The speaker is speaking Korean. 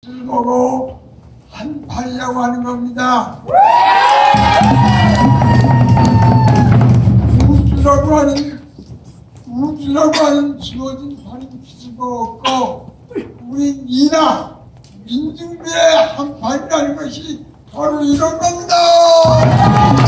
술 보고 한판이라고 하는 겁니다. 우주라고 하는 주어진 판이 필요가 없고 우리 이나 민중주의 한판이라는 것이 바로 이런 겁니다.